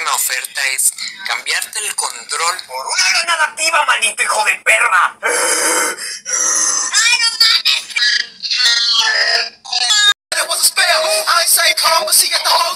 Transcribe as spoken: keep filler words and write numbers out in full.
última oferta es cambiarte el control por una granada activa, maldito hijo de perra. ¡Ay, no mames! There was a spell, I say come, see at the home.